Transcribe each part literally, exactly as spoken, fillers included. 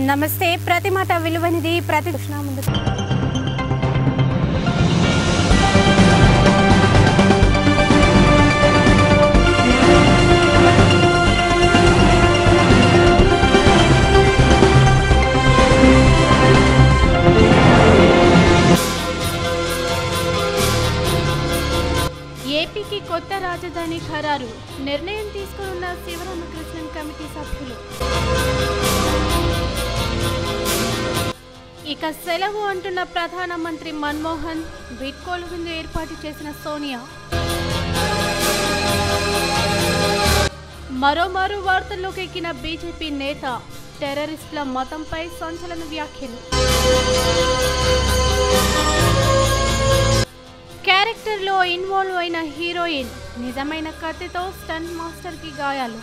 నమస్తే ప్రతి మాట విలువైనది ప్రతి కృష్ణ ముందు ఏపీకి కొత్త రాజధాని ఖరారు నిర్ణయం తీసుకున్న శివరామకృష్ణన్ కమిటీ సభ్యులు ఇక సెలవు అంటున్న ప్రధానమంత్రి మన్మోహన్ వీడ్కోలు విందు ఏర్పాటు చేసిన సోనియా మరోమారు వార్తల్లోకి ఎక్కిన బీజేపీ నేత టెర్రరిస్టుల మతంపై సంచలన వ్యాఖ్యలు క్యారెక్టర్లో ఇన్వాల్వ్ అయిన హీరోయిన్ నిజమైన కత్తితో స్టంట్ మాస్టర్కి గాయాలు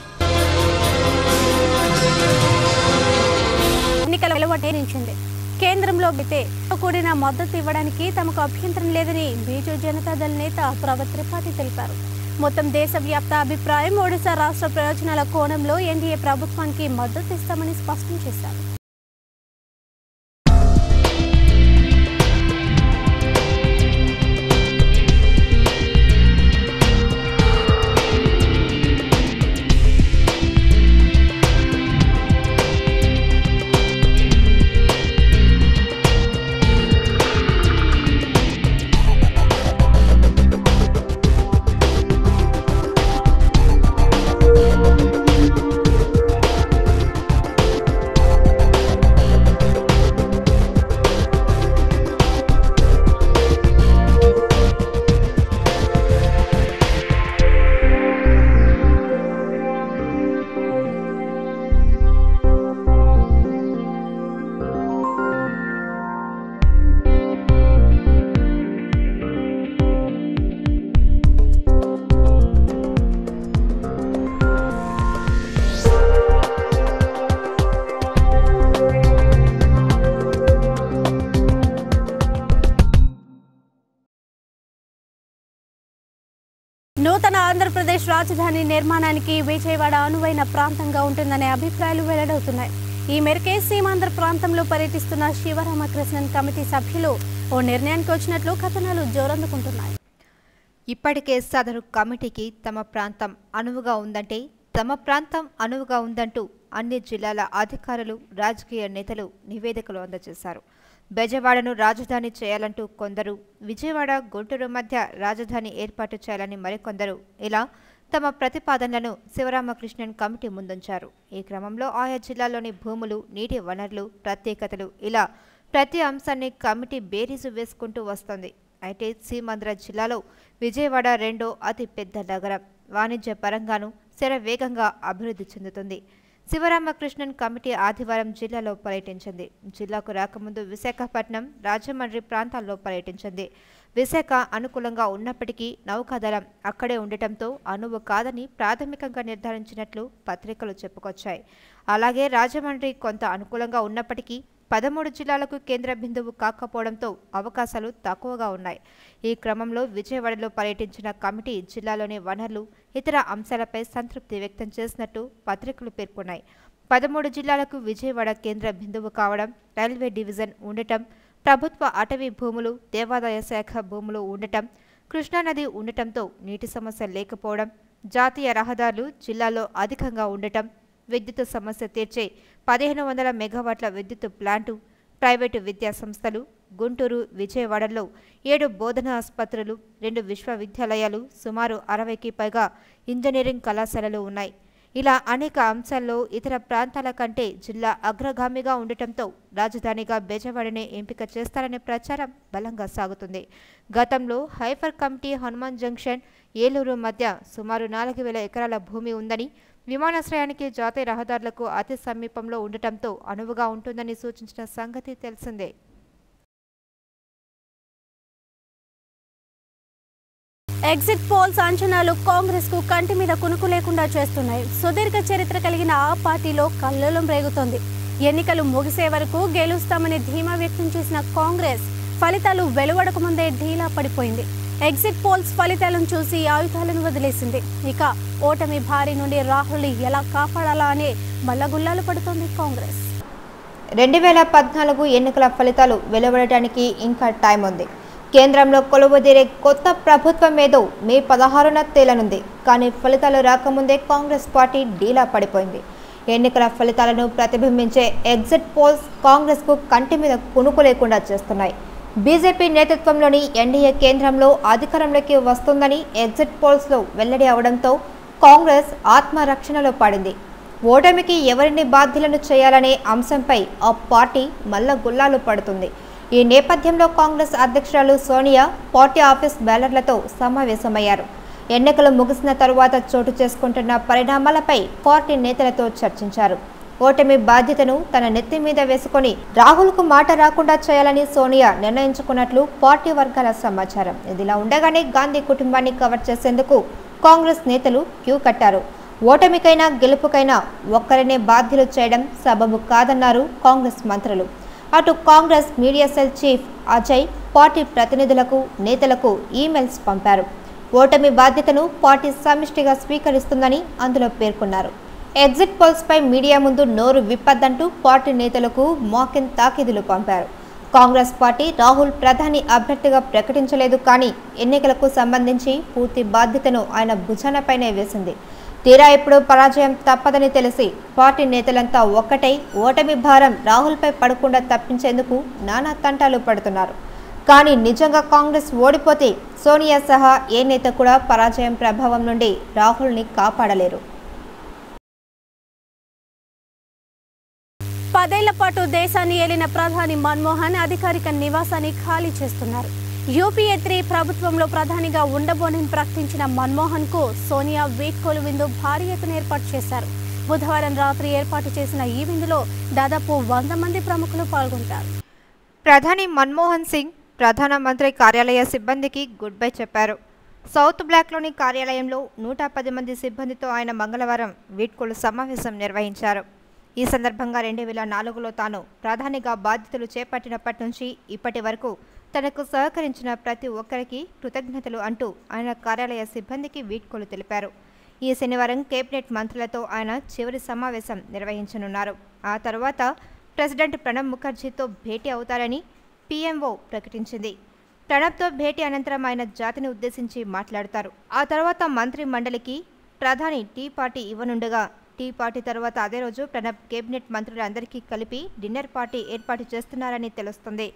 ఎన్నికల వెలువటేరించింది కేంద్రంలో బితే కూడిన మద్దతు ఇవ్వడానికి తమకు అభ్యంతరం లేదని బీజూ జనతాదళ్ నేత ప్రభత్ త్రిపాఠి తెలిపారు. మొత్తం దేశవ్యాప్త అభిప్రాయం ఒడిశా రాష్ట్ర ప్రయోజనాల కోణంలో ఎన్డీఏ ప్రభుత్వానికి మద్దతు ఇస్తామని స్పష్టం చేశారు. నూతన ఆంధ్రప్రదేశ్ రాజధాని నిర్మాణానికి విజయవాడ అనువైన ప్రాంతంగా ఉంటుందనే అభిప్రాయాలు వెల్లడవుతున్నాయి. ఈ మేరకే సీమాంధ్ర ప్రాంతంలో పర్యటిస్తున్న శివరామకృష్ణన్ కమిటీ సభ్యులు ఓ నిర్ణయానికి వచ్చినట్లు కథనాలు జోరందుకుంటున్నాయి. ఇప్పటికే సదరు కమిటీకి తమ ప్రాంతం అనువుగా ఉందంటే తమ ప్రాంతం అనువుగా ఉందంటూ అన్ని జిల్లాల అధికారులు రాజకీయ నేతలు నివేదికలు అందజేశారు. బెజవాడను రాజధాని చేయాలంటూ కొందరు, విజయవాడ గుంటూరు మధ్య రాజధాని ఏర్పాటు చేయాలని మరికొందరు ఇలా తమ ప్రతిపాదనలను శివరామకృష్ణన్ కమిటీ ముందుంచారు. ఈ క్రమంలో ఆయా జిల్లాల్లోని భూములు, నీటి వనరులు, ప్రత్యేకతలు ఇలా ప్రతి అంశాన్ని కమిటీ బేరీజు వేసుకుంటూ వస్తోంది. అయితే సీమాంధ్ర జిల్లాలో విజయవాడ రెండో అతి పెద్ద నగరం, వాణిజ్య పరంగానూ శరవేగంగా అభివృద్ధి చెందుతుంది. శివరామకృష్ణన్ కమిటీ ఆదివారం జిల్లాలో పర్యటించింది. జిల్లాకు రాకముందు విశాఖపట్నం, రాజమండ్రి ప్రాంతాల్లో పర్యటించింది. విశాఖ అనుకూలంగా ఉన్నప్పటికీ నౌకాదళం అక్కడే ఉండటంతో అనువు కాదని ప్రాథమికంగా నిర్ధారించినట్లు పత్రికలు చెప్పుకొచ్చాయి. అలాగే రాజమండ్రి కొంత అనుకూలంగా ఉన్నప్పటికీ పదమూడు జిల్లాలకు కేంద్ర బిందువు కాకపోవడంతో అవకాశాలు తక్కువగా ఉన్నాయి. ఈ క్రమంలో విజయవాడలో పర్యటించిన కమిటీ జిల్లాలోని వనరులు, ఇతర అంశాలపై సంతృప్తి వ్యక్తం చేసినట్టు పత్రికలు పేర్కొన్నాయి. పదమూడు జిల్లాలకు విజయవాడ కేంద్ర బిందువు కావడం, రైల్వే డివిజన్ ఉండటం, ప్రభుత్వ అటవీ భూములు, దేవాదాయ శాఖ భూములు ఉండటం, కృష్ణానది ఉండటంతో నీటి సమస్య లేకపోవడం, జాతీయ రహదారులు జిల్లాలో అధికంగా ఉండటం, విద్యుత్ సమస్య తీర్చే పదిహేను వందల మెగావాట్ల విద్యుత్ ప్లాంటు, ప్రైవేటు విద్యా సంస్థలు, గుంటూరు, విజయవాడలో ఏడు బోధనా ఆసుపత్రులు, రెండు విశ్వవిద్యాలయాలు, సుమారు అరవైకి పైగా ఇంజనీరింగ్ కళాశాలలు ఉన్నాయి. ఇలా అనేక అంశాల్లో ఇతర ప్రాంతాల కంటే జిల్లా అగ్రగామిగా ఉండటంతో రాజధానిగా బెజవాడనే ఎంపిక చేస్తారనే ప్రచారం బలంగా సాగుతుంది. గతంలో హైఫర్ కమిటీ హనుమాన్ జంక్షన్, ఏలూరు మధ్య సుమారు నాలుగు వేల ఎకరాల భూమి ఉందని, విమానాశ్రయానికి, జాతీయ రహదారులకు అతి సమీపంలో ఉండటంతో అనువుగా ఉంటుందని సూచించిన సంగతి తెలిసిందే. ఎగ్జిట్ పోల్స్ అంచనాలు కాంగ్రెస్ కు కంటి మీద కునుకు లేకుండా చేస్తున్నాయి. సుదీర్ఘ చరిత్ర కలిగిన ఆ పార్టీలో కల్లోలం రేగుతోంది. ఎన్నికలు ముగిసే వరకు గెలుస్తామని ధీమా వ్యక్తం చేసిన కాంగ్రెస్ ఫలితాలు వెలువడక ముందే ఢీలా పడిపోయింది. ఎగ్జిట్ పోల్స్ ఫలితాలను చూసి ఆయుధాలను వదిలేసింది. ఇక ఓటమి భారీ నుండి రాహుల్ని ఎలా కాపాడాలా అనే మల్లగుల్లాలు పడుతోంది కాంగ్రెస్. రెండు వేల పద్నాలుగు ఎన్నికల ఫలితాలు వెలువడటానికి ఇంకా టైం ఉంది. కేంద్రంలో కొలువుదీరే కొత్త ప్రభుత్వం ఏదో మే పదహారున తేలనుంది. కానీ ఫలితాలు రాకముందే కాంగ్రెస్ పార్టీ డీలా పడిపోయింది. ఎన్నికల ఫలితాలను ప్రతిబింబించే ఎగ్జిట్ పోల్స్ కాంగ్రెస్కు కంటి మీద కునుకు లేకుండా చేస్తున్నాయి. బీజేపీ నేతృత్వంలోని ఎన్డీఏ కేంద్రంలో అధికారంలోకి వస్తుందని ఎగ్జిట్ పోల్స్లో వెల్లడి అవడంతో కాంగ్రెస్ ఆత్మరక్షణలో పడింది. ఓటమికి ఎవరిని బాధ్యులను చేయాలనే అంశంపై ఆ పార్టీ మల్ల గుల్లాలు పడుతుంది. ఈ నేపథ్యంలో కాంగ్రెస్ అధ్యక్షురాలు సోనియా పార్టీ ఆఫీస్ బ్యాలర్లతో సమావేశమయ్యారు. ఎన్నికలు ముగిసిన తరువాత చోటు చేసుకుంటున్న పరిణామాలపై పార్టీ నేతలతో చర్చించారు. ఓటమి బాధ్యతను తన నెత్తి మీద వేసుకొని రాహుల్కు మాట రాకుండా చేయాలని సోనియా నిర్ణయించుకున్నట్లు పార్టీ వర్గాల సమాచారం. ఇదిలా ఉండగానే గాంధీ కుటుంబాన్ని కవర్ చేసేందుకు కాంగ్రెస్ నేతలు క్యూ కట్టారు. ఓటమికైనా గెలుపుకైనా ఒక్కరినే బాధ్యులు చేయడం సబబు కాదన్నారు కాంగ్రెస్ మంత్రులు. అటు Congress media cell chief Ajay party ప్రతినిధులకు నేతలకు ఈమెయిల్స్ పంపారు. ఓటమి బాధ్యతను పార్టీ సమిష్టిగా స్వీకరిస్తుందని అందులో పేర్కొన్నారు. ఎగ్జిట్ పోల్స్ పై మీడియా ముందు నోరు విప్పద్దంటూ పార్టీ నేతలకు మాకిన్ తాకీదులు పంపారు. కాంగ్రెస్ పార్టీ రాహుల్ ప్రధాని అభ్యర్థిగా ప్రకటించలేదు. కానీ ఎన్నికలకు సంబంధించి పూర్తి బాధ్యతను ఆయన భుజానపైనే వేసింది. తీరా ఇప్పుడు పరాజయం తప్పదని తెలిసి పార్టీ నేతలంతా ఒక్కటై ఓటమి భారం రాహుల్పై పడకుండా తప్పించేందుకు నానా తంటాలు పడుతున్నారు. కానీ నిజంగా కాంగ్రెస్ ఓడిపోతే సోనియా సహా ఏ నేత కూడా పరాజయం ప్రభావం నుండి రాహుల్ని కాపాడలేరు. పదేళ్ల పాటు దేశాన్ని ఏలిన ప్రధాని మన్మోహన్ అధికారిక నివాసాన్ని ఖాళీ చేస్తున్నారు. యూపీఏ త్రీ ప్రభుత్వంలో ప్రధానిగా ఉండబోనని ప్రకటించిన మన్మోహన్ కు సోనియా వీడ్కోలు విందు భారీ ఎత్తున ఏర్పాటు చేశారు. బుధవారం రాత్రి ఏర్పాటు చేసిన ఈ విందులో దాదాపు వంద మంది ప్రముఖులు పాల్గొంటారు. ప్రధాని మన్మోహన్ సింగ్ ప్రధానమంత్రి కార్యాలయ సిబ్బందికి గుడ్ బై చెప్పారు. సౌత్ బ్లాక్లోని కార్యాలయంలో నూట పది మంది సిబ్బందితో ఆయన మంగళవారం వీడ్కోలు సమావేశం నిర్వహించారు. ఈ సందర్భంగా రెండు వేల నాలుగులో తాను ప్రధానిగా బాధ్యతలు చేపట్టినప్పటి నుంచి ఇప్పటి వరకు తనకు సహకరించిన ప్రతి ఒక్కరికి కృతజ్ఞతలు అంటూ ఆయన కార్యాలయ సిబ్బందికి వీడ్కోలు తెలిపారు. ఈ శనివారం కేబినెట్ మంత్రులతో ఆయన చివరి సమావేశం నిర్వహించనున్నారు. ఆ తర్వాత ప్రెసిడెంట్ ప్రణబ్ ముఖర్జీతో భేటీ అవుతారని పీఎంఓ ప్రకటించింది. ప్రణబ్తో భేటీ అనంతరం ఆయన జాతిని ఉద్దేశించి మాట్లాడతారు. ఆ తర్వాత మంత్రి మండలికి ప్రధాని టీ పార్టీ ఇవ్వనుండగా టీ పార్టీ తర్వాత అదే రోజు ప్రణబ్ కేబినెట్ మంత్రులందరికీ కలిపి డిన్నర్ పార్టీ ఏర్పాటు చేస్తున్నారని తెలుస్తుంది.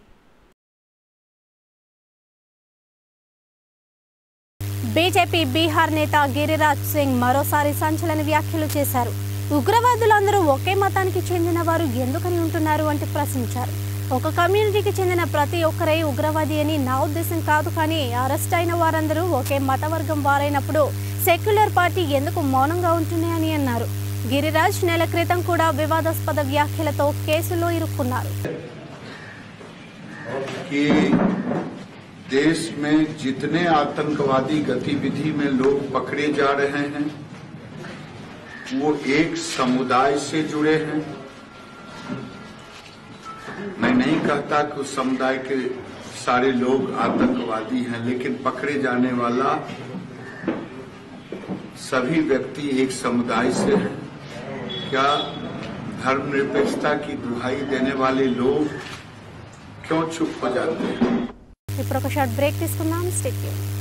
బీజేపీ బీహార్ నేత గిరిరాజ్ సింగ్ మరోసారి సంచలన వ్యాఖ్యలు చేశారు. ఉగ్రవాదులందరూ ఒకే మతానికి చెందిన వారు ఎందుకని ఉంటున్నారు అంటే ప్రశ్నించారు. ఒక కమ్యూనిటీకి చెందిన ప్రతి ఒక్కరే ఉగ్రవాది అని నా ఉద్దేశం కాదు. కానీ అరెస్ట్ అయిన వారందరూ ఒకే మతవర్గం వారైనప్పుడు సెక్యులర్ పార్టీ ఎందుకు మౌనంగా ఉంటున్నాయని అన్నారు. గిరిరాజ్ నెల క్రితం కూడా వివాదాస్పద వ్యాఖ్యలతో కేసులో ఇరుక్కున్నారు. देश में जितने आतंकवादी गतिविधि में लोग पकड़े जा रहे हैं वो एक समुदाय से जुड़े हैं। मैं नहीं कहता कि उस समुदाय के सारे लोग आतंकवादी हैं, लेकिन पकड़े जाने वाला सभी व्यक्ति एक समुदाय से हैं। क्या धर्मनिरपेक्षता की दुहाई देने वाले लोग क्यों चुप हो जाते हैं? ఇప్పుడు ఒక షార్ట్ బ్రేక్ తీసుకుందాం. Stay tuned.